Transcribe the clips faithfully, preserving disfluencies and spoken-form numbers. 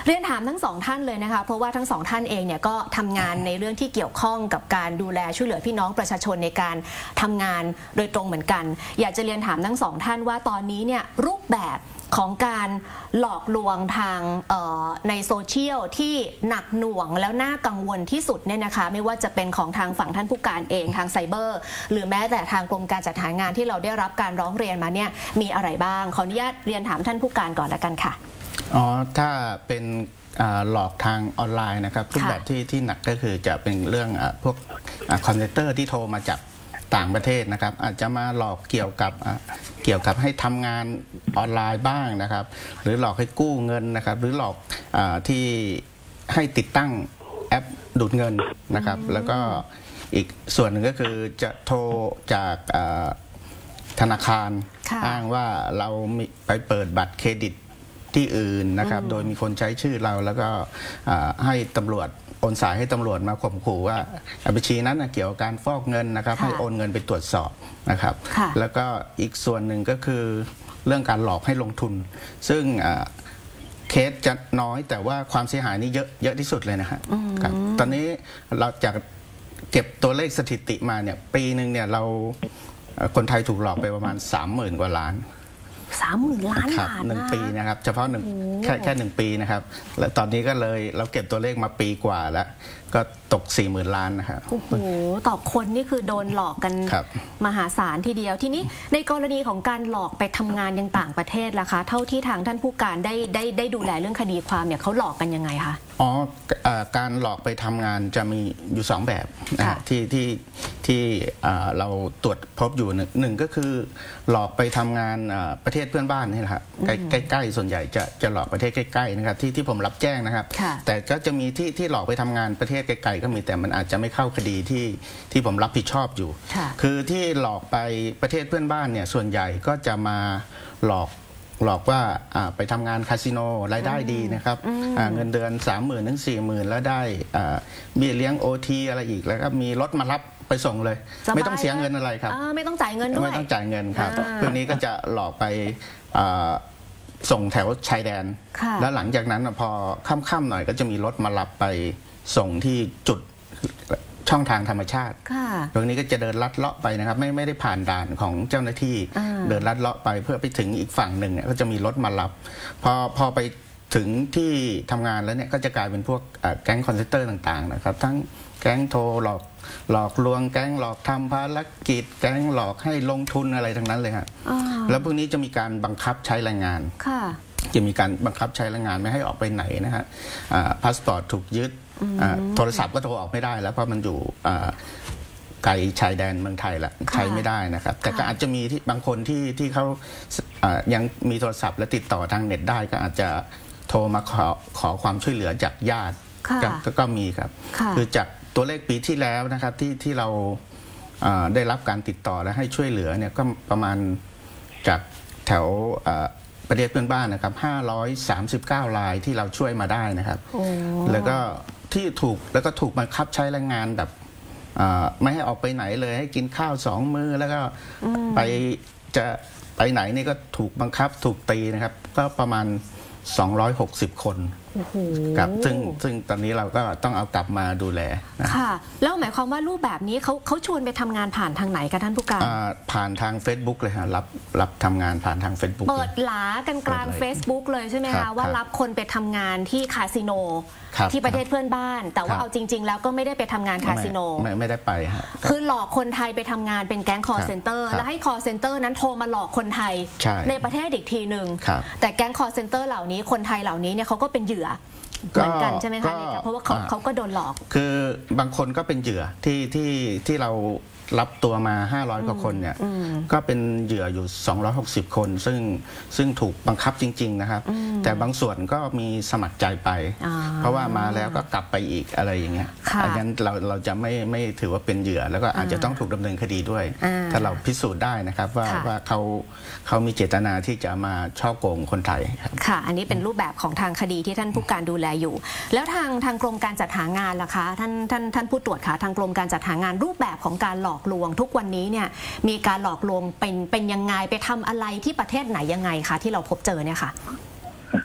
เรียนถามทั้งสองท่านเลยนะคะเพราะว่าทั้งสองท่านเองเนี่ยก็ทำงานในเรื่องที่เกี่ยวข้องกับการดูแลช่วยเหลือพี่น้องประชาชนในการทำงานโดยตรงเหมือนกันอยากจะเรียนถามทั้งสองท่านว่าตอนนี้เนี่ยรูปแบบของการหลอกลวงทางในโซเชียลที่หนักหน่วงแล้วน่ากังวลที่สุดเนี่ยนะคะไม่ว่าจะเป็นของทางฝั่งท่านผู้การเองทางไซเบอร์หรือแม้แต่ทางกรมการจัดหางานที่เราได้รับการร้องเรียนมาเนี่ยมีอะไรบ้างขออนุญาตเรียนถามท่านผู้การก่อนละกันค่ะอ๋อถ้าเป็นหลอกทางออนไลน์นะครับรูปแบบที่ที่หนักก็คือจะเป็นเรื่องพวกคอนเซนเตอร์ที่โทรมาจากต่างประเทศนะครับอาจจะมาหลอกเกี่ยวกับเกี่ยวกับให้ทำงานออนไลน์บ้างนะครับหรือหลอกให้กู้เงินนะครับหรือหลอกอที่ให้ติดตั้งแอปดูดเงินนะครับแล้วก็อีกส่วนหนึ่งก็คือจะโทรจากธนาคารอ้างว่าเราไปเปิดบัตรเครดิตที่อื่นนะครับโดยมีคนใช้ชื่อเราแล้วก็ให้ตำรวจโอนสายให้ตำรวจมาข่มขู่ว่าบัญชีนั้นเกี่ยวกับการฟอกเงินนะครับให้โอนเงินไปตรวจสอบนะครับแล้วก็อีกส่วนหนึ่งก็คือเรื่องการหลอกให้ลงทุนซึ่งเคสจะน้อยแต่ว่าความเสียหายนี่เยอะเยอะที่สุดเลยนะครับตอนนี้เราจะเก็บตัวเลขสถิติมาเนี่ยปีหนึ่งเนี่ยเราคนไทยถูกหลอกไปประมาณสามหมื่นกว่าล้านสามหมื่นล้านบาทหนึ่งปีนะครับเฉพาะหนึ่งแค่แค่หนึ่งปีนะครับและตอนนี้ก็เลยเราเก็บตัวเลขมาปีกว่าแล้วก็ตกสี่หมื่นล้านนะครับโอ้โหต่อคนนี่คือโดนหลอกกันมหาศาลทีเดียวทีนี้ในกรณีของการหลอกไปทำงานยังต่างประเทศล่ะคะเท่าที่ทางท่านผู้การได้ได้ได้ดูแลเรื่องคดีความเนี่ยเขาหลอกกันยังไงคะอ๋อการหลอกไปทำงานจะมีอยู่สองแบบนะที่ที่ที่เราตรวจพบอยู่หนึ่งก็คือหลอกไปทำงานประเทศเพื่อนบ้านนี่แหละครับใกล้ๆส่วนใหญ่จะจะหลอกประเทศใกล้ๆนะครับที่ที่ผมรับแจ้งนะครับแต่ก็จะมีที่ที่หลอกไปทำงานประเทศไกลๆก็มีแต่มันอาจจะไม่เข้าคดีที่ที่ผมรับผิดชอบอยู่คือที่หลอกไปประเทศเพื่อนบ้านเนี่ยส่วนใหญ่ก็จะมาหลอกหลอกว่าไปทำงานคาสิโนรายได้ดีนะครับเงินเดือน สามหมื่น ถึง สี่หมื่น แล้วได้เบี้ยเลี้ยง โอ ที อะไรอีกแล้วก็มีรถมารับไปส่งเลยไม่ต้องเสียเงินอะไรครับไม่ต้องจ่ายเงินด้วยไม่ต้องจ่ายเงินครับพวกนี้ก็จะหลอกไปส่งแถวชายแดนแล้วหลังจากนั้นพอค่ำๆหน่อยก็จะมีรถมารับไปส่งที่จุดช่องทางธรรมชาติตรงนี้ก็จะเดินลัดเลาะไปนะครับไม่ไม่ได้ผ่านด่านของเจ้าหน้าที่เดินลัดเลาะไปเพื่อไปถึงอีกฝั่งหนึ่งเนี่ยก็จะมีรถมารับพอพอไปถึงที่ทำงานแล้วเนี่ยก็จะกลายเป็นพวกแก๊งคอนเซนเตอร์ต่างๆนะครับทั้งแก๊งโทรหลอกหลอกลวงแก๊งหลอกทำภารกิจแก๊งหลอกให้ลงทุนอะไรทั้งนั้นเลยครับแล้วพวกนี้จะมีการบังคับใช้แรงงานจะมีการบังคับใช้แรงงานไม่ให้ออกไปไหนนะฮะพาสปอร์ตถูกยึดโทรศัพท์ก็โทรออกไม่ได้แล้วเพราะมันอยู่ไกลชายแดนเมืองไทยละใช้ไม่ได้นะครับแต่ก็อาจจะมีที่บางคนที่ที่เขายังมีโทรศัพท์และติดต่อทางเน็ตได้ก็อาจจะโทรมาขอขอความช่วยเหลือจากญาติก็มีครับคือจากตัวเลขปีที่แล้วนะครับที่ที่เราได้รับการติดต่อและให้ช่วยเหลือเนี่ยก็ประมาณจากแถวประเทศเพื่อนบ้านนะครับห้าร้อยสามสิบเก้ารายที่เราช่วยมาได้นะครับแล้วก็ที่ถูกแล้วก็ถูกบังคับใช้แรงงานแบบไม่ให้ออกไปไหนเลยให้กินข้าวสองมื้อแล้วก็ไปจะไปไหนนี่ก็ถูกบังคับถูกตีนะครับก็ประมาณสองร้อยหกสิบคนกับซึ่งซึ่งตอนนี้เราก็ต้องเอากลับมาดูแลค่ะแล้วหมายความว่ารูปแบบนี้เขาเขาชวนไปทำงานผ่านทางไหนคะท่านผู้การผ่านทาง Facebook เลยฮะรับรับทำงานผ่านทาง Facebook เปิดหลากันกลาง Facebook เลยใช่ไหมคะว่ารับคนไปทำงานที่คาสิโนที่ประเทศเพื่อนบ้านแต่ว่าเอาจริงๆแล้วก็ไม่ได้ไปทำงานคาสิโนไม่ไม่ได้ไปฮะคือหลอกคนไทยไปทำงานเป็นแก๊งคอร์เซนเตอร์แล้วให้คอร์เซนเตอร์นั้นโทรมาหลอกคนไทยในประเทศอีกทีหนึ่งแต่แก๊งคอร์เซนเตอร์เหล่านี้คนไทยเหล่านี้เนี่ยเขาก็เป็นเหยื่อเหมือนกันใช่ไหมคะเพราะว่าเขาเขาก็โดนหลอกคือบางคนก็เป็นเหยื่อที่ที่ที่เรารับตัวมาห้าร้อยกว่าคนเนี่ยก็เป็นเหยื่ออยู่สองร้อยหกสิบคนซึ่งซึ่งถูกบังคับจริงๆนะครับแต่บางส่วนก็มีสมัครใจไปเพราะว่ามาแล้วก็กลับไปอีกอะไรอย่างเงี้ยดังนั้นเราเราจะไม่ไม่ถือว่าเป็นเหยื่อแล้วก็อาจจะต้องถูกดำเนินคดีด้วยถ้าเราพิสูจน์ได้นะครับว่าว่าเขาเขามีเจตนาที่จะมาช่อโกงคนไทยค่ะอันนี้เป็นรูปแบบของทางคดีที่ท่านผู้การดูแลอยู่แล้วทางทางกรมการจัดหางานล่ะคะท่านท่านท่านผู้ตรวจค่ะทางกรมการจัดหางานรูปแบบของการหลอกลวงทุกวันนี้เนี่ยมีการหลอกลวงเป็นเป็นยังไงไปทำอะไรที่ประเทศไหนยังไงคะที่เราพบเจอเนี่ยค่ะ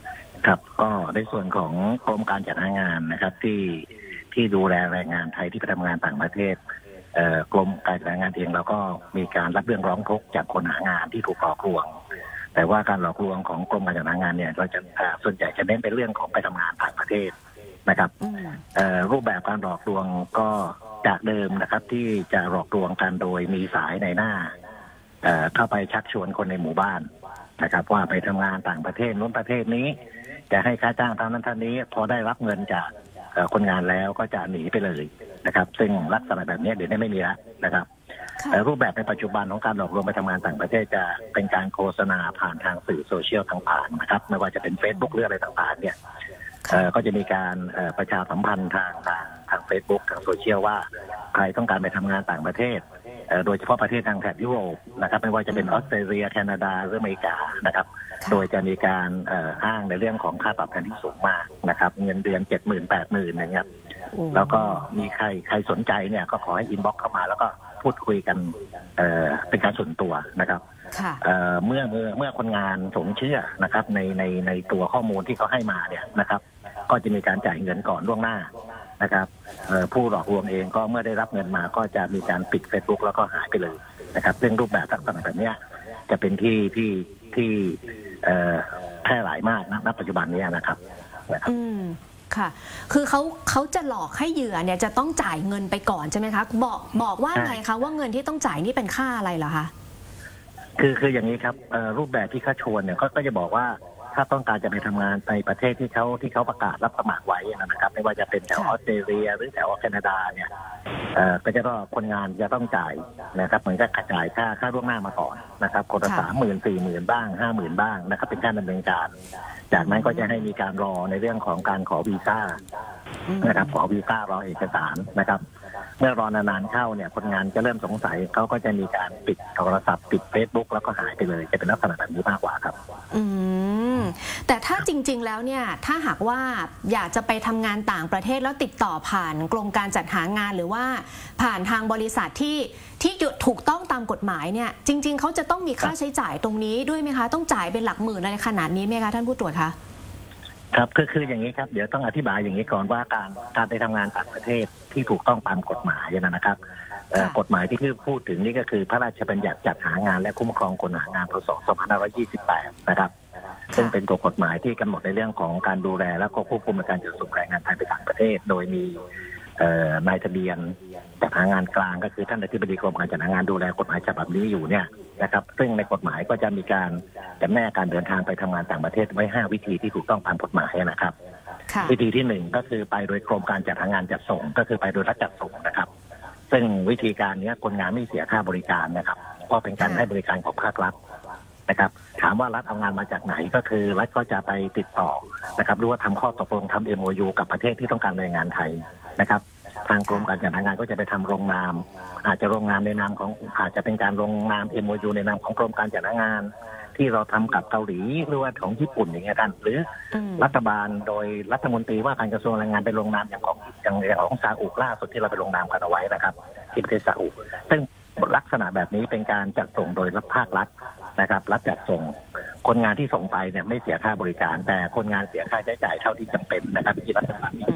ครับก็ในส่วนของกรมการจัดหางานนะครับที่ที่ดูแลแรงงานไทยที่ไปทำงานต่างประเทศกรมการจัดหางานเองเราก็มีการรับเรื่องร้องทุกข์จากคนหางานที่ถูกหลอกลวงแต่ว่าการหลอกลวงของกรมการจัดหางานเนี่ยเราจะส่วนใหญ่จะเน้นเป็นเรื่องของไปทำงานต่างประเทศนะครับรูปแบบการหลอกลวงก็จากเดิมนะครับที่จะหลอกลวงกันโดยมีสายในหน้าเข้าไปชักชวนคนในหมู่บ้านนะครับว่าไปทำงานต่างประเทศนู้นประเทศนี้จะให้ค่าจ้างเท่านั้นเท่านี้พอได้รับเงินจากคนงานแล้วก็จะหนีไปเลยนะครับซึ่งลักษณะแบบนี้เดี๋ยวนี้ไม่มีแล้วนะครับรูปแบบในปัจจุบันของการหลอกลวงไปทำงานต่างประเทศจะเป็นการโฆษณาผ่านทางสื่อโซเชียลต่างๆนะครับไม่ว่าจะเป็น Facebook หรืออะไรต่างๆเนี่ยก็จะมีการประชาสัมพันธ์ทางทางทาง Facebook ทางโซเชียลว่าใครต้องการไปทำงานต่างประเทศโดยเฉพาะประเทศทางแถบยุโรปนะครับไม่ว่าจะเป็นออสเตรเลียแคนาดาหรืออเมริกานะครับโดยจะมีการอ้างในเรื่องของค่าตอบแทนที่สูงมากนะครับเงินเดือนเจ็ดหมื่นแปดหมื่นนะครับแล้วก็มีใครใครสนใจเนี่ยก็ขอให้อินบ็อกซ์เข้ามาแล้วก็พูดคุยกันเป็นการส่วนตัวนะครับเมื่อเมื่อเมื่อคนงานสมเชื่อนะครับในในในตัวข้อมูลที่เขาให้มาเนี่ยนะครับก็จะมีการจ่ายเงินก่อนล่วงหน้านะครับผู้หลอกลวงเองก็เมื่อได้รับเงินมาก็จะมีการปิด Facebook แล้วก็หายไปเลยนะครับซึ่งรูปแบบต่างๆแบบนี้จะเป็นที่ที่ที่แพร่หลายมากนะณปัจจุบันนี้นะครับอืมค่ะคือเขาเขาจะหลอกให้เหยื่อเนี่ยจะต้องจ่ายเงินไปก่อนใช่ไหมคะบอกบอกว่าไงคะว่าเงินที่ต้องจ่ายนี่เป็นค่าอะไรเหรอคะคือคืออย่างนี้ครับรูปแบบที่เขาชวนเนี่ยเขาก็จะบอกว่าถ้าต้องการจะไปทำงานในประเทศที่เขาที่เขาประกาศรับสมัครไว้นะครับไม่ว่าจะเป็นแถวออสเตรเลียหรือแถวแคนาดาเนี่ยก็จะต้องคนงานจะต้องจ่ายนะครับเหมือนกับจ่ายค่าค่าล่วงหน้ามาก่อนนะครับคนละสามหมื่นสี่หมื่นบ้างห้าหมื่นบ้างนะครับเป็นการดำเนินการจากนั้นก็จะให้มีการรอในเรื่องของการขอวีซ่านะครับขอวีซ่ารอเอกสารนะครับเมื่อรอนานๆเข้าเนี่ยคนงานจะเริ่มสงสัยเขาก็จะมีการปิดโทรศัพท์ปิด Facebook แล้วก็หายไปเลยจะเป็นลักษณะแบบนี้มากกว่าครับอืมแต่ถ้าจริงๆแล้วเนี่ยถ้าหากว่าอยากจะไปทำงานต่างประเทศแล้วติดต่อผ่านกรมการจัดหางานหรือว่าผ่านทางบริษัทที่ที่ถูกต้องตามกฎหมายเนี่ยจริงๆเขาจะต้องมีค่าใช้จ่ายตรงนี้ด้วยไหมคะต้องจ่ายเป็นหลักหมื่นอะไรขนาดนี้ไหมคะท่านผู้ตรวจคะครับคือคืออย่างนี้ครับเดี๋ยวต้องอธิบายอย่างนี้ก่อนว่าการการไปทำงานต่างประเทศที่ถูกต้องตามกฎหมายนะครับกฎหมายที่คือพูดถึงนี่ก็คือพระราชบัญญัติจัดหางานและคุ้มครองคนหางานพ.ศ. สองพันห้าร้อยยี่สิบแปดนะครับซึ่งเป็นตัวกฎหมายที่กำหนดในเรื่องของการดูแลและก็ควบคุมการจัดส่งแรงงานไทยไปต่างประเทศโดยมีนายทะเบียนจัดหางานกลางก็คือท่านอธิบดีกรมการจัดหางานดูแลกฎหมายฉบับนี้อยู่เนี่ยนะครับซึ่งในกฎหมายก็จะมีการจำแนกการเดินทางไปทำงานต่างประเทศไว้ห้าวิธีที่ถูกต้องตามกฎหมายนะครับวิธีที่หนึ่งก็คือไปโดยกรมการจัดหางานจัดส่งก็คือไปโดยรัฐจัดส่งนะครับซึ่งวิธีการนี้คนงานไม่เสียค่าบริการนะครับเพราะเป็นการให้บริการของภาครัฐนะครับถามว่ารัฐเอางานมาจากไหนก็คือรัฐก็จะไปติดต่อนะครับหรือว่าทำข้อตกลงทำ เอ็ม โอ ยู กับประเทศที่ต้องการแรงงานไทยนะครับทางกรมการจัดหางานก็จะไปทำโรงนามอาจจะโรงนามในนามของอาจจะเป็นการโรงนาม เอ็ม โอ ยู ในนามของกรมการจัดหางานที่เราทำกับเกาหลีหรือว่าของญี่ปุ่นอย่างเงี้ยท่านหรือรัฐบาลโดยรัฐมนตรีว่าการกระทรวงแรงงานไปลงนามอย่างของอย่างของซาอุล่าสุดที่เราไปลงนามกันเอาไว้นะครับที่ประเทศซาอุซึ่งลักษณะแบบนี้เป็นการจัดส่งโดยรัฐภาครัฐนะครับรัฐจัดส่งคนงานที่ส่งไปเนี่ยไม่เสียค่าบริการแต่คนงานเสียค่าใช้จ่ายเท่าที่จำเป็นนะครับที่รัฐบาลมี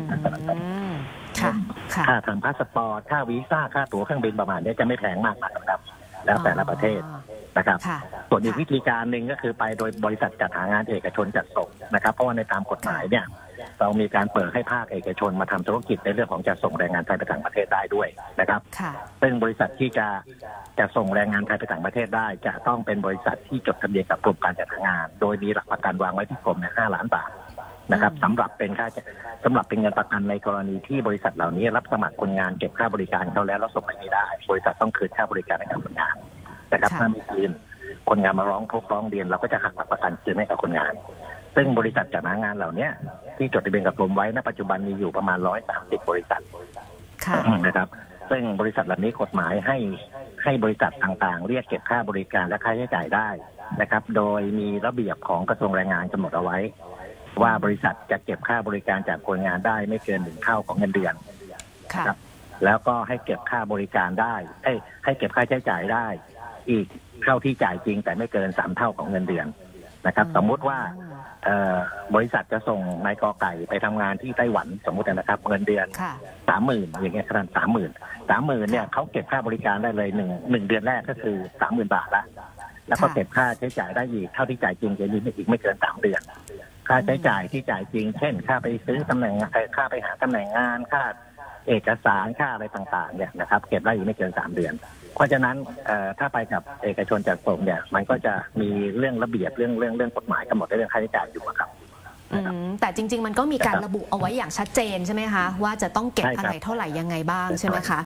ค่าทางพาสปอร์ตค่าวีซ่าค่าตั๋วเครื่องบินประมาณนี้จะไม่แพงมากนะครับแล้วแต่ละประเทศนะครับส่วนอีกวิธีการหนึ่งก็คือไปโดยบริษัทจัดหางานเอกชนจัดส่งนะครับเพราะว่าในตามกฎหมายเนี่ยเรามีการเปิดให้ภาคเอกชนมาทำธุรกิจในเรื่องของจัดส่งแรงงานไทยไปต่างประเทศได้ด้วยนะครับซึ่งบริษัทที่จะจะส่งแรงงานไทยไปต่างประเทศได้จะต้องเป็นบริษัทที่จดทะเบียนกับกรมการจัดหางานโดยมีหลักประกันวางไว้ที่กรมเนี่ยห้าล้านบาทนะครับสำหรับเป็นค่าสำหรับเป็นเงินประกันในกรณีที่บริษัทเหล่านี้รับสมัครคนงานเก็บค่าบริการเขาแล้วแล้วส่งไปไม่ได้บริษัทต้องคืนค่าบริการให้กับคนงานนะครับถ้าไม่คืนคนงานมาร้องทุกข์ร้องเรียนเราก็จะหักหลักประกันคืนให้กับคนงานซึ่งบริษัทจัดหางานเหล่านี้ที่จดทะเบียนกับกรมไว้ณปัจจุบันมีอยู่ประมาณหนึ่งร้อยสามสิบบริษัทนะครับซึ่งบริษัทเหล่านี้กฎหมายให้ให้บริษัทต่างๆเรียกเก็บค่าบริการและค่าใช้จ่ายได้นะครับโดยมีระเบียบของกระทรวงแรงงานกำหนดเอาไว้ว่าบริษัทจะเก็บค่าบริการจากคนงานได้ไม่เกินหนึ่งเท่าของเงินเดือนครับแล้วก็ให้เก็บค่าบริการได้ให้ให้เก็บค่าใช้จ่ายได้อีกเท่าที่จ่ายจริงแต่ไม่เกินสามเท่าของเงินเดือนนะครับสมมุติว่าบริษัทจะส่งนายกอไก่ไปทำงานที่ไต้หวันสมมตินะครับเงินเดือนสามหมื่นอย่างเงี้ยขนาดสามหมื่นสามหมื่นเนี่ยเขาเก็บค่าบริการได้เลยหนึ่งหนึ่งเดือนแรกก็คือสามหมื่นบาทละแล้วก็เก็บค่าใช้จ่ายได้อีกเท่าที่จ่ายจริงจะยืนอีกไม่เกินสามเดือนค่าใช้จ่ายที่จ่ายจริงเช่นค่าไปซื้อตำแหน่งค่าไปหาตำแหน่งงานค่าเอกสารค่าอะไรต่างๆเนี่ยนะครับเก็บได้อีกไม่เกินสามเดือนเพราะฉะนั้นถ้าไปกับเอกชนจัดส่งเนี่ยมันก็จะมีเรื่องระเบียบเรื่องเรื่องเรื่องกฎหมายกำหนดเรื่องค่าใช้จ่ายอยู่ครับแต่จริงๆมันก็มีการระบุเอาไว้อย่างชัดเจนใช่ไหมคะว่าจะต้องเก็บอะไรเท่าไหร่ยังไงบ้างใช่ไหมคะ